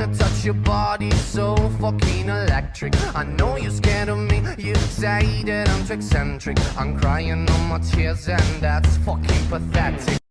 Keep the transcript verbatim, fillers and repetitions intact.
wanna touch your body, so fucking electric. I know you're scared of me, you say that I'm too eccentric. I'm crying on my tears and that's fucking pathetic.